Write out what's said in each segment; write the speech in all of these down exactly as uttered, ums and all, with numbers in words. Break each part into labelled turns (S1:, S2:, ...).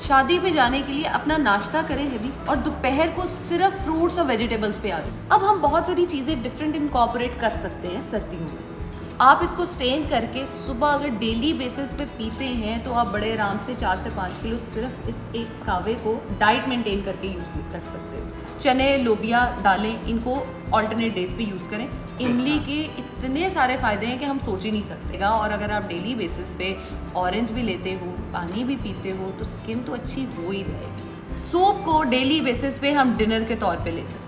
S1: शादी पे जाने के लिए अपना नाश्ता करें हैवी और दोपहर को सिर्फ फ्रूट्स और वेजिटेबल्स पे आ जाए। अब हम बहुत सारी चीज़ें डिफरेंट इनकॉर्पोरेट कर सकते हैं सर्दियों में। आप इसको स्टेन करके सुबह अगर डेली बेसिस पे पीते हैं तो आप बड़े आराम से चार से पाँच किलो सिर्फ इस एक कावे को डाइट मेंटेन करके यूज़ कर सकते हो। चने, लोबिया, दालें, इनको ऑल्टरनेट डेज पे यूज़ करें। इमली के इतने सारे फ़ायदे हैं कि हम सोच ही नहीं सकते। और अगर आप डेली बेसिस पे ऑरेंज भी लेते हो, पानी भी पीते हो तो स्किन तो अच्छी हो ही रहेगी। सूप को डेली बेसिस पे हम डिनर के तौर पे ले सकते हैं।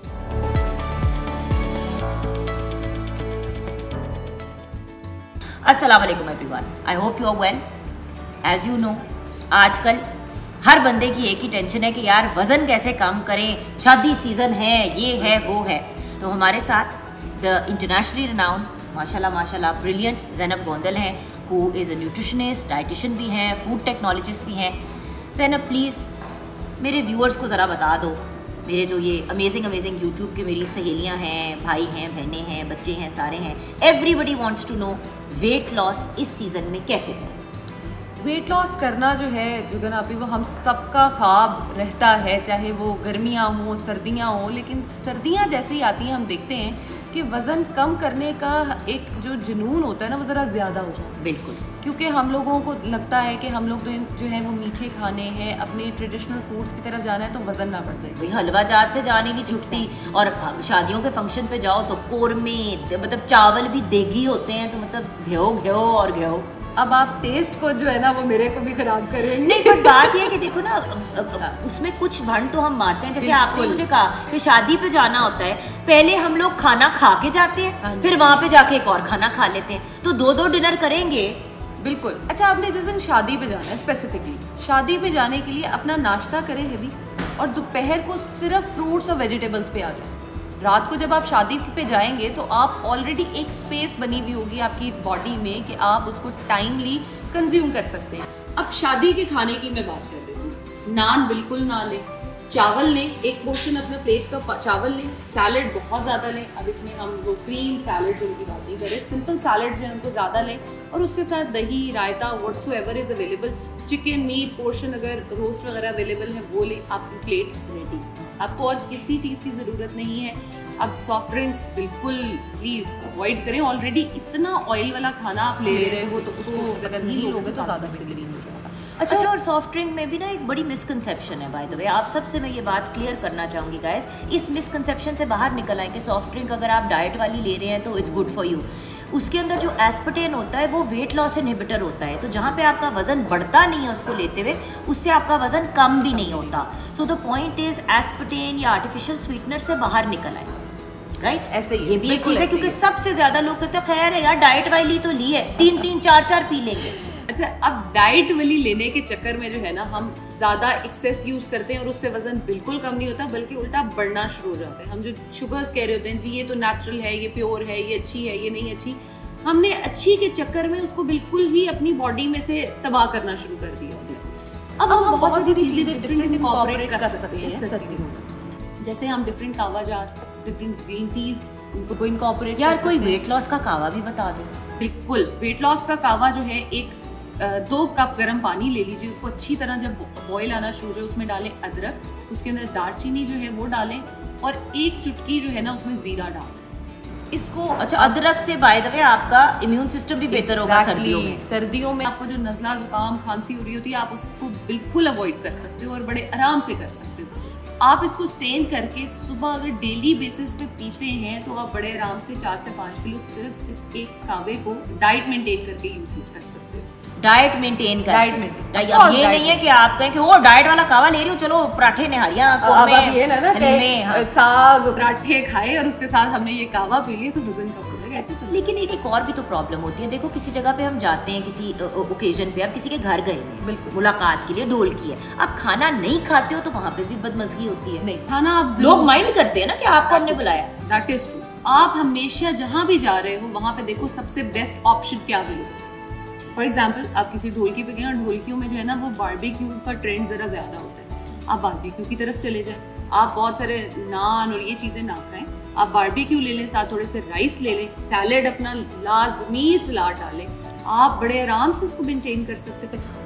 S2: अस्सलाम वालेकुम everyone, I hope you are well. As you know, आजकल हर बंदे की एक ही टेंशन है कि यार वज़न कैसे कम करें, शादी सीज़न है, ये है वो है। तो हमारे साथ द इंटरनेशनली रिनाउंड माशाल्लाह माशाल्लाह ब्रिलियंट ज़ैनब गोंदल हैं, who is a nutritionist, dietitian भी हैं, फूड टेक्नोलॉजिस्ट भी हैं। ज़ैनब प्लीज़ मेरे व्यूअर्स को ज़रा बता दो, मेरे जो ये अमेजिंग अमेजिंग यूट्यूब के मेरी सहेलियां हैं, भाई हैं, बहनें हैं, बच्चे हैं, सारे हैं, everybody wants to know weight loss इस सीज़न में कैसे है।
S1: वेट लॉस करना जो है जुगन आपी, वो हम सबका ख्वाब रहता है, चाहे वो गर्मियाँ हों, सर्दियाँ हों। लेकिन सर्दियाँ जैसे ही आती हैं हम देखते हैं कि वज़न कम करने का एक जो जुनून होता है ना, वो ज़रा ज़्यादा हो जाता है।
S2: बिल्कुल,
S1: क्योंकि हम लोगों को लगता है कि हम लोग तो जो है वो मीठे खाने हैं, अपने ट्रेडिशनल फूड्स की तरफ जाना है तो वज़न ना बढ़ जाए।
S2: भाई हलवा जात से जाने नहीं छुटती। और शादियों के फंक्शन पे जाओ तो कोरमे, मतलब चावल भी देगी होते हैं, तो मतलब घ्यो घ्यो और घ्यो।
S1: अब आप टेस्ट को जो है ना वो मेरे को भी खराब करेंगे।
S2: नहीं, पर बात ये है कि देखो ना, उसमें कुछ भंड तो हम मारते हैं। जैसे आपने मुझे कहा कि शादी पे जाना होता है, पहले हम लोग खाना खा के जाते हैं, फिर वहाँ पे जाके एक और खाना खा लेते हैं, तो दो दो डिनर करेंगे।
S1: बिल्कुल। अच्छा, आपने जिस दिन शादी पे जाना है, स्पेसिफिकली शादी पे जाने के लिए अपना नाश्ता करें हैवी और दोपहर को सिर्फ फ्रूट्स और वेजिटेबल्स पे आ जाए। रात को जब आप शादी पे जाएंगे तो आप ऑलरेडी एक स्पेस बनी हुई होगी आपकी बॉडी में कि आप उसको टाइमली कंज्यूम कर सकते हैं। अब शादी के खाने की मैं बात कर देती हूँ। नान बिल्कुल ना लें, चावल लें, एक पोर्शन अपना प्लेट का चावल लें, सैलड बहुत ज़्यादा लें। अब इसमें हम वो क्रीम सैलड उनकी बात नहीं करें, सिंपल सैलड जो है उनको ज़्यादा लें और उसके साथ दही, रायता, whatsoever is available, chicken, meat portion अगर रोस्ट वगैरह अवेलेबल है वो लें, आपकी प्लेट रेडी। आपको और किसी चीज़ की ज़रूरत नहीं है। अब सॉफ्ट ड्रिंक्स बिल्कुल प्लीज़ अवॉइड करें। ऑलरेडी इतना ऑयल वाला खाना आप ले रहे हो तो उसको अगर नहीं लोगे तो ज़्यादा बेहतरीन हो जाएगा।
S2: अच्छा, और सॉफ्ट ड्रिंक में भी ना एक बड़ी मिसकंसेप्शन है, बाय द वे आप सबसे मैं ये बात क्लियर करना चाहूँगी गाइस, इस मिसकंसेप्शन से बाहर निकल आए कि सॉफ्ट ड्रिंक अगर आप डाइट वाली ले रहे हैं तो इट्स गुड फॉर यू। उसके अंदर जो एस्पर्टेन होता है वो वेट लॉस इनहिबिटर होता है, तो जहाँ पे आपका वजन बढ़ता नहीं है उसको लेते हुए, उससे आपका वजन कम भी नहीं होता। So the point is aspartame या आर्टिफिशियल स्वीटनर से बाहर निकल आए, राइट right?
S1: ऐसे ही
S2: ये भी एक चीज़ है, क्योंकि सबसे ज्यादा लोग कहते हैं खैर है यार डाइट वाली तो ली है, तीन तीन चार चार पी लेंगे।
S1: अच्छा, अब डाइट वाली लेने के चक्कर में जो है ना हम ज़्यादा एक्सेस यूज़ करते हैं और उससे वज़न बिल्कुल कम नहीं होता बल्कि उल्टा बढ़ना शुरू हो जाता है। हम जो शुगर्स कह रहे होते हैं जी ये तो नेचुरल है, ये प्योर है, ये अच्छी है, ये नहीं अच्छी, हमने अच्छी के चक्कर में उसको बिल्कुल ही अपनी बॉडी में से तबाह करना शुरू कर दिया। अब हम बहुत सारी चीज़ें डिफरेंट इनकॉर्पोरेट कर सकते हैं सर्दियों में। जैसे हम different kahwa jar, different green teas उनको इनकॉर्पोरेट।
S2: यार कोई वेट लॉस का कावा भी बता दो।
S1: बिल्कुल, वेट लॉस का कावा जो है, एक दो कप गर्म पानी ले लीजिए, उसको अच्छी तरह जब बॉईल आना शुरू हो जाए उसमें डालें अदरक, उसके अंदर दालचीनी जो है वो डालें और एक चुटकी जो है ना उसमें जीरा डालें इसको।
S2: अच्छा, अदरक से बाय द वे आपका इम्यून सिस्टम भी बेहतर होगा सर्दियों में।
S1: सर्दियों में आपको जो नज़ला, जुकाम, खांसी हो रही होती है आप उसको बिल्कुल अवॉइड कर सकते हो और बड़े आराम से कर सकते हो। आप इसको स्टेन करके सुबह अगर डेली बेसिस पे पीते हैं तो आप बड़े आराम से चार से पाँच किलो सिर्फ इस एक कावे को डाइट मेंटेन करके यूज कर सकते हो।
S2: डाइट मेंटेन कर,
S1: डाइट मेंटेन।
S2: अब ये नहीं है कि आप कहें कि वो डाइट वाला कावा ले रही हूँ, चलो पराठे निहारियाँ
S1: ये ना ना हाँ। साग पराठे खाए और उसके साथ हमने ये कावा पी लिया तो वजन कम हो जाएगा। ऐसे तो
S2: लेकिन एक और भी तो प्रॉब्लम होती है। देखो किसी जगह पे हम जाते हैं, किसी ओकेजन पे, आप किसी के घर गए हैं मुलाकात के लिए, ढोल की है, आप खाना नहीं खाते हो तो वहाँ पे भी बदमजगी होती है।
S1: नहीं, खाना आप
S2: लोग माइंड करते हैं ना कि आपको हमने बुलाया।
S1: That is true. आप हमेशा जहाँ भी जा रहे हो वहाँ पे देखो सबसे बेस्ट ऑप्शन क्या अवेलेबल। फॉर एग्जाम्पल आप किसी ढोलकी पे गए और ढोलकियों में जो है ना वो बारबेक्यू का ट्रेंड ज़रा ज़्यादा होता है, आप बारबेक्यू की तरफ चले जाएं। आप बहुत सारे नान और ये चीज़ें ना खाएं, आप बारबेक्यू ले लें, साथ थोड़े से राइस ले लें, सैलेड अपना लाजमी सलाद डालें, आप बड़े आराम से उसको मेंटेन कर सकते हैं।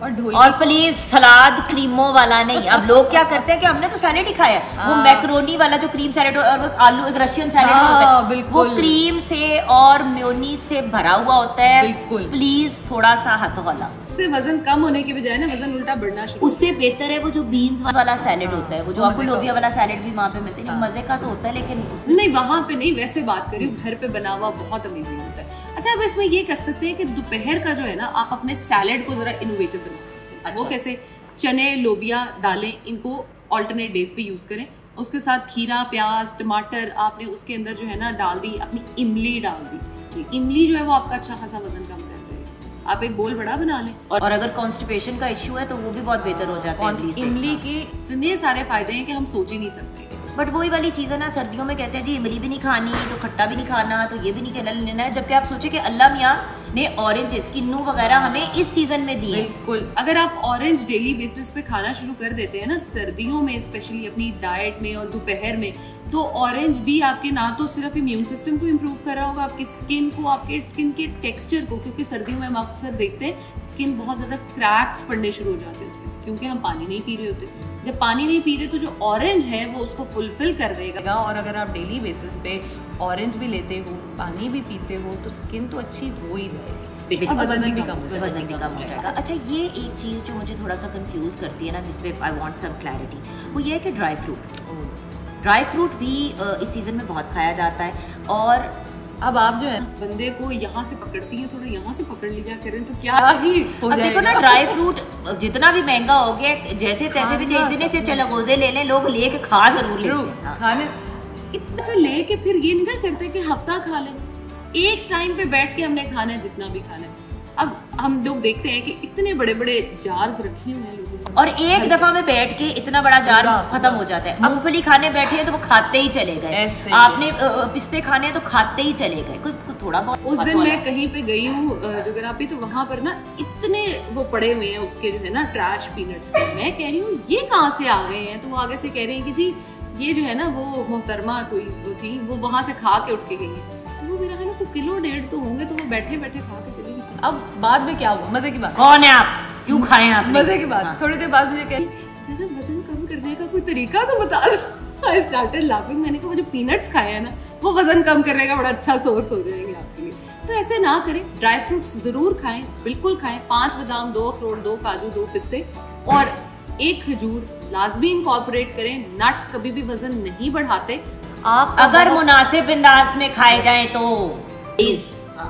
S1: और
S2: और प्लीज सलाद क्रीमों वाला नहीं। अब लोग क्या करते हैं कि हमने तो सैलेड ही खाया, वो मैक्रोनी वाला जो क्रीम सैलेड और वो आलू एक रशियन सैलेड होता है, वो क्रीम से और मेयोनीज से भरा हुआ होता है। प्लीज थोड़ा सा हाथों वाला,
S1: उससे वजन कम होने की बजाय ना वजन उल्टा बढ़ना शुरू।
S2: उससे बेहतर है वो जो बीन्स वाला सैलेड होता है, वो जो आपको लोबिया वाला सैलेड भी वहाँ पे मिलते हैं, मजे का तो होता है लेकिन
S1: नहीं वहाँ पे नहीं। वैसे बात करी घर पे बना हुआ बहुत अमेजिंग होता है। अच्छा अब इसमें ये कर सकते हैं कि दोपहर का जो है ना आप अपने सैलेड को जरा इनोवेटिव बना सकते हैं। अच्छा। वो कैसे? चने, लोबिया, दालें, इनको ऑल्टरनेट डेज पे यूज करें। उसके साथ खीरा, प्याज, टमाटर आपने उसके अंदर जो है ना डाल दी, अपनी इमली डाल दी। इमली जो है वो आपका अच्छा खासा वजन कम कर देगी। आप एक बोल बड़ा बना लें।
S2: और, और अगर कॉन्स्टिपेशन का इश्यू है तो वो भी बहुत बेहतर हो जाता है।
S1: इमली के इतने सारे फायदे हैं कि हम सोच ही नहीं सकते।
S2: बट वही वाली चीज़ है ना, सर्दियों में कहते हैं जी इमली भी नहीं खानी तो खट्टा भी नहीं खाना तो ये भी नहीं कहना लेना है, जबकि आप सोचे कि अल्लाह मियाँ ने ऑरेंजेस, किन्नू वगैरह हमें इस सीजन में दिए।
S1: बिल्कुल, अगर आप ऑरेंज डेली बेसिस पे खाना शुरू कर देते हैं ना सर्दियों में, स्पेशली अपनी डाइट में और दोपहर में, तो ऑरेंज भी आपके ना तो सिर्फ इम्यून सिस्टम को इम्प्रूव कर रहा होगा, आपकी स्किन को, आपके स्किन के टेक्सचर को, क्योंकि सर्दियों में हम अक्सर देखते हैं स्किन बहुत ज़्यादा क्रैक्स पड़ने शुरू हो जाते हैं उसमें, क्योंकि हम पानी नहीं पी रहे होते। जब पानी नहीं पी रहे तो जो ऑरेंज है वो उसको फुलफिल कर देगा। और अगर आप डेली बेसिस पे ऑरेंज भी लेते हो, पानी भी पीते हो, तो स्किन तो अच्छी हो ही जाएगी, वजन भी कम
S2: वजन भी कम हो जाएगा। अच्छा ये एक चीज़ जो मुझे थोड़ा सा कंफ्यूज करती है ना, जिसपे आई वांट सम क्लैरिटी, वो ये है कि ड्राई फ्रूट ड्राई फ्रूट भी इस सीजन में बहुत खाया जाता है। और
S1: अब आप जो है बंदे को यहाँ से पकड़ती है, थोड़ा यहाँ से पकड़ लिया करें तो क्या ही हो
S2: जाएगा। देखो ना ड्राई फ्रूट जितना भी महंगा हो गया, जैसे तैसे भी इतने से चलगोजे ले लें लोग, लेके खा जरूर लेते हैं।
S1: खाने इतने से लेके फिर ये नहीं ना करते कि हफ्ता खा लें, एक टाइम पे बैठ के हमने खाना है जितना भी खाना है। अब हम लोग देखते हैं कि इतने बड़े बड़े जार्स रखे हुए हैं लोगों,
S2: और एक दफा में बैठ के इतना बड़ा जार खत्म हो जाता है। मूंगफली खाने बैठे हैं तो वो खाते ही चले गए, आपने पिस्ते खाने हैं तो खाते ही चले गए, कुछ थोड़ा बहुत।
S1: उस दिन मैं कहीं पे गई हूँ जोग्राफी, तो वहाँ पर ना इतने वो पड़े हुए हैं उसके जो है ना ट्रैश पीनट्स के। मैं कह रही हूँ ये कहाँ से आ गए हैं, तो वो आगे से कह रहे हैं कि जी ये जो है ना वो मोहतरमा कोई वो थी, वो वहाँ से खा के उठ के गई है। तो वो मेरा ख्याल है किलो डेढ़ तो होंगे, तो वो बैठे बैठे खा के चली गई। अब बाद में क्या हुआ, मजे की बात,
S2: कौन है आप, क्यों खाए आप?
S1: मजे की बात। हाँ। थोड़ी देर बाद मुझे कही जरा वजन कम करने का कोई तरीका तो बता दो। I started laughing. मैंने कहा वो जो पीनट्स खाए हैं ना वो वजन कम करने का बड़ा अच्छा सोर्स हो जाएंगे आपके लिए। तो ऐसे ना करें, ड्राई फ्रूट्स जरूर खाएं, बिल्कुल खाएं। पांच बादाम, दो अखरोट, दो काजू, दो पिस्ते और एक खजूर लाजमी इनकॉर्पोरेट करें। नट्स कभी भी वजन नहीं बढ़ाते। आप
S2: अगर मुनासिब अंदाज में खाए जाए तो प्लीज,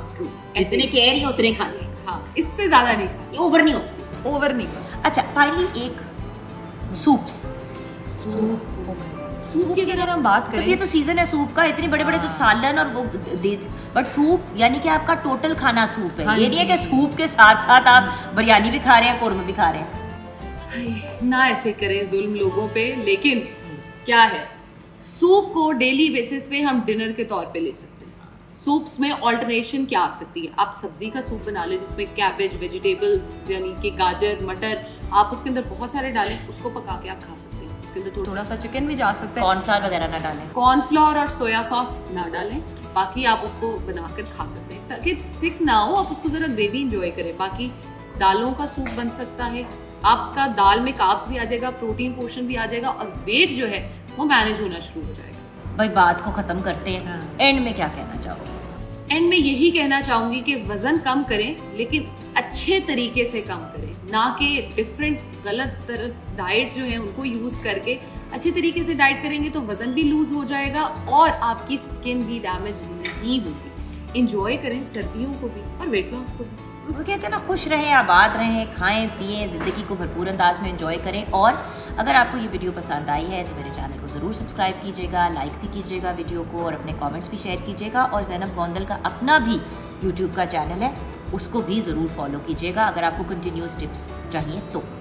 S2: जितने कह रही उतने खा लें।
S1: हाँ, इससे ज्यादा नहीं खाएं,
S2: ओवर नहीं हो,
S1: ओवर नहीं हो।
S2: अच्छा फाइनली एक सूप्स,
S1: सूप सूप की अगर हम बात करें,
S2: तो ये तो सीजन है सूप का, इतने बड़े बड़े जो सालन और वो दे, बट सूप यानी कि आपका टोटल खाना सूप है। हाँ, ये नहीं है कि सूप के साथ साथ आप बिरयानी भी खा रहे हैं, कौरमा भी खा रहे हैं।
S1: ना ऐसे करें जुल्म लोगों पे। लेकिन क्या है, सूप को डेली बेसिस पे हम डिनर के तौर पे ले सकते हैं। सूप्स में ऑल्टरनेशन क्या आ सकती है, आप सब्जी का सूप बना लें जिसमें कैबेज, वेजिटेबल्स यानी कि गाजर, मटर, आप उसके अंदर बहुत सारे डालें, उसको पका के आप खा सकते हैं। उसके अंदर थोड़ा सा चिकन भी जा सकता है।
S2: कॉर्नफ्लावर वगैरह ना डालें,
S1: कॉर्नफ्लावर और सोया सॉस ना डालें, बाकी आप उसको बनाकर खा सकते हैं ताकि थिक ना हो, आप उसको जरा ग्रेवी इंजॉय करें। बाकी दालों का सूप बन सकता है, आपका दाल में कार्ब्स भी आ जाएगा, प्रोटीन पोर्शन भी आ जाएगा और वेट जो है वो मैनेज होना शुरू हो जाएगा।
S2: भाई बात को खत्म करते हैं। हाँ। एंड में क्या कहना चाहोगे?
S1: एंड में यही कहना चाहूंगी कि वजन कम करें लेकिन अच्छे तरीके से कम करें, ना कि डिफरेंट गलत तरह डाइट जो है उनको यूज करके। अच्छे तरीके से डाइट करेंगे तो वजन भी लूज हो जाएगा और आपकी स्किन भी डैमेज नहीं होगी। इंजॉय करें सर्दियों को भी और वेट लॉस को भी।
S2: वो कहते हैं ना, खुश रहें, आबाद रहें, खाएं पिएं, ज़िंदगी को भरपूर अंदाज में एंजॉय करें। और अगर आपको ये वीडियो पसंद आई है तो मेरे चैनल को ज़रूर सब्सक्राइब कीजिएगा, लाइक भी कीजिएगा वीडियो को और अपने कमेंट्स भी शेयर कीजिएगा। और ज़ैनब गोंदल का अपना भी यूट्यूब का चैनल है, उसको भी ज़रूर फॉलो कीजिएगा अगर आपको कंटिन्यूस टिप्स चाहिए तो।